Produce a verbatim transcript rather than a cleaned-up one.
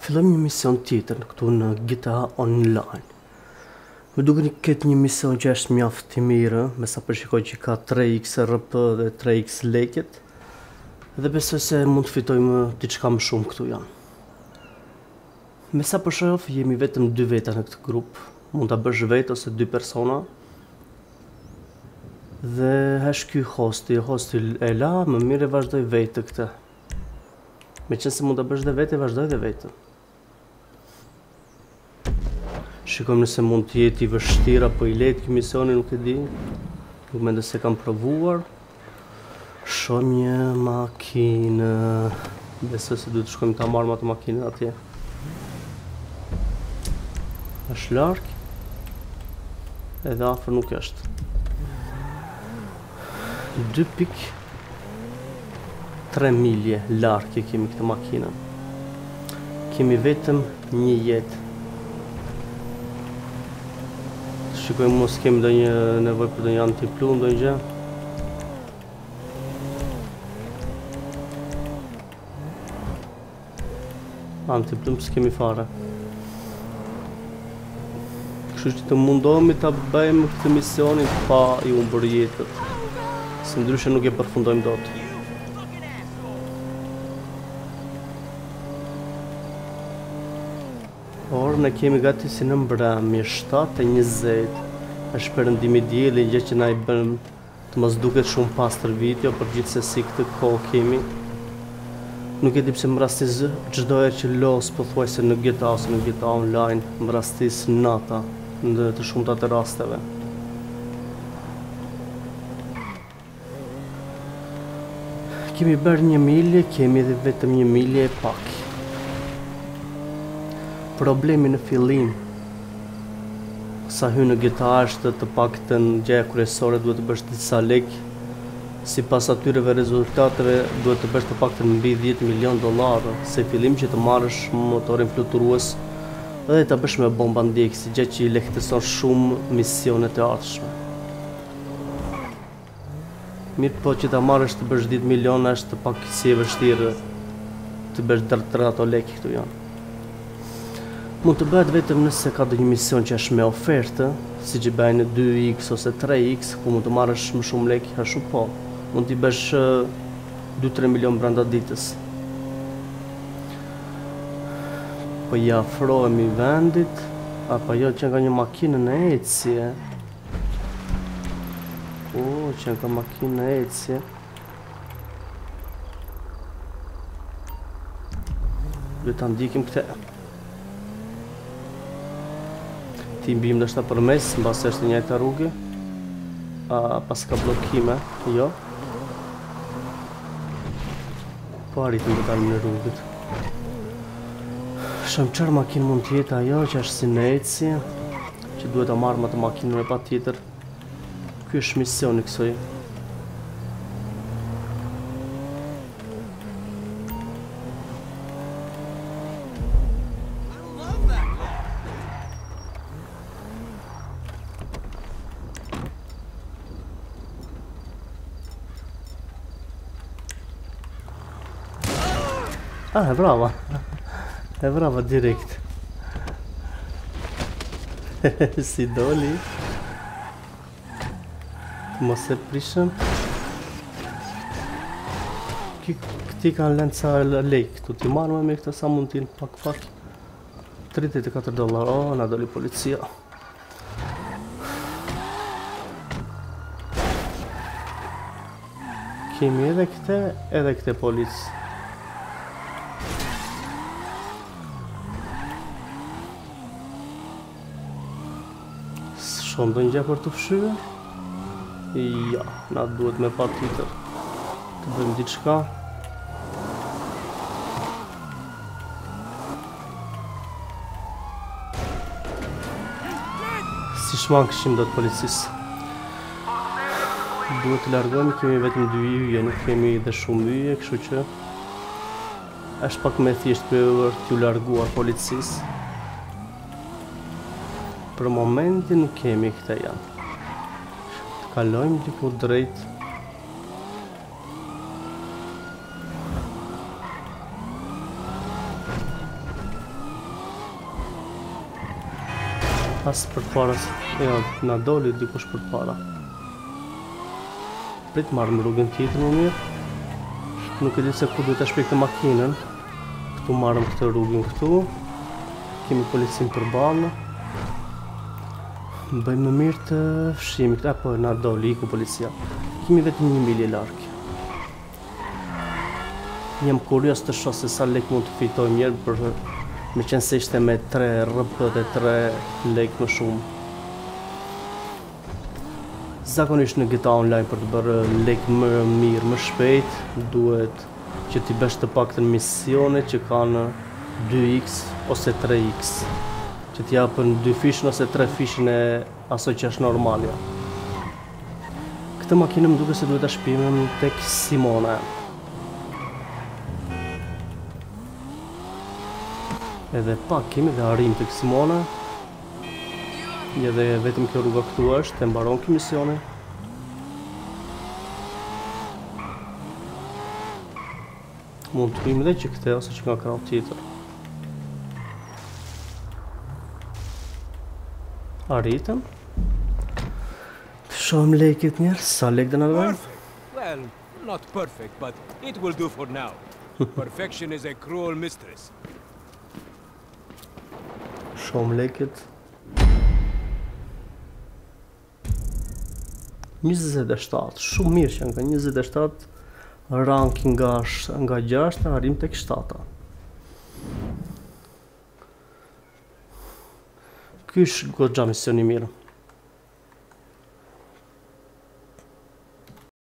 Fillojmë një mision tjetër këtu në G T A Online. Më duket një këtë një mision që është mjaft i mirë, me sa përshikoj që ka tre X R P dhe tre X lekjet, dhe besoj se mund të fitojmë diçka më shumë këtu janë. Me sa përshof, jemi vetëm dy veta në këtë grup, mund ta bësh vetë ose dy persona. Dhe është ky hosti, hosti e la, më mirë e vazhdoj vetë këtë. Me qenë se mund ta bësh dhe vetë, vazhdoj dhe vetë. Shikojmë nëse mund të jetë i vështirë apo i lehtë ky misioni, nuk e di. Nuk mendoj se kam provuar. Shoh një makinë. Besoj se duhet të shkojmë ta marrim atë makinën atje. Është larg. Edhe afër nuk është. dy pikë tre milje larg e kemi këtë makinën. Kemi vetëm një jetë. Shikojmë mos kemi ndonjë nevojë për ndonjë antiplum, ndonjë gjë. Antiplum s'kemi fare. Kështu që të mundohemi ta bëjmë këtë misionin pa i humbur jetët. Se ndryshe nuk e përfundojmë dot. Por ne kemi gati si në mbrëmje shtatë e njëzet. Është perëndimi i diellit, gjë që na i bën të mos duket shumë pastër video, por gjithsesi këtë kohë kemi. Nuk e di pse më rastis çdo herë që los pothuajse në G T A ose në G T A Online, më rastis nata në të shumta të rasteve. Kemi bërë një milje, kemi edhe vetëm një milje e pak. Problemi në fillim sa hyn në G T A është të paktën gjëja kryesore duhet të bësh disa lek. Sipas atyreve rezultateve duhet të bësh të paktën mbi dhjetë milion dollarë, se fillim që të marrësh motorin fluturues dhe ta bësh me bomba ndjekësi, gjë që i lehtëson shumë misionet e ardhshme. Mirë po që ta marrësh të bësh dhjetë milion është pak si e vështirë të bësh tërë ato lek këtu janë. Mund të bëhet vetëm nëse ka ndonjë mision që është me ofertë, siç i bëjnë dy X ose tre X, ku mund të marrësh më shumë lekë, ashtu po. Mund t'i bësh dy tre milion brenda ditës. Po ja afrohemi vendit, apo jo që nga një makinë në ecje. O, që nga makinë në ecje. Duhet ta ndikim këtë. Ti mbim ndoshta përmes, mbas është e njëjta rrugë. A pas ka bllokime? Jo. Po arritim të dalim në rrugët. Shohim çfarë makinë mund të jetë ajo që është si në ecje, që duhet ta marrim atë makinën e patjetër. Ky është misioni kësaj. Ah, è brava, è brava direct. Si doli. Mos e prishëm. Këti kanë lënë ca lek këtu, ti marrë me këtë sa mund t'in pak pak. tridhjetë e katër dollar, oh, na doli policia. Kemi edhe këte, edhe këte policë. Shumë do një gjë për të fshyrë? Ja, na duhet me pa tjetër të bëjmë diçka. Si shman këshim do të policisë. Duhet të largojmë, kemi vetëm dy yje, nuk kemi dhe shumë yje, kështu që është pak me thjesht për t'ju larguar policisë. Për momentin nuk kemi këta janë. Të kalojmë diku drejt. As për para, ja, na doli dikush për para. Prit marrëm rrugën tjetër më mirë. Nuk e di se ku duhet ta shpej këtë makinën. Këtu marrëm këtë rrugën këtu. Kemi policin përballë. Bëjmë më mirë të fshihemi këtë, apo na doli iku policia. Kemi vetëm një milje larg. Jam kurios të shoh se sa lek mund të fitoj mirë për me qenë se ishte me tre R P dhe tre lek më shumë. Zakonisht në G T A Online për të bërë lek më mirë, më shpejt, duhet që t'i bësh të paktën misione që kanë dy X ose tre X. Që t'i japën dy fishën ose tre fishën e asoj që është normalja. Këtë makinë më duke se duhet ta shpimem tek Simona. Edhe pak kemi dhe arrim tek Simona. Edhe vetëm kjo rruga këtu është, e mbaron kjo misione. Mund të hyjmë edhe që këte ose që nga krau tjetër. Arritëm. Të shohim lekët njerë, sa lek dhe në dojmë? Well, not perfect, but it will do for now. Perfection is a cruel mistress. Shohim lekët. njëzet e shtatë, shumë mirë që nga njëzet e shtatë ranking nga, nga gjashta, arrim tek shtata. Ky është goxha misioni mirë.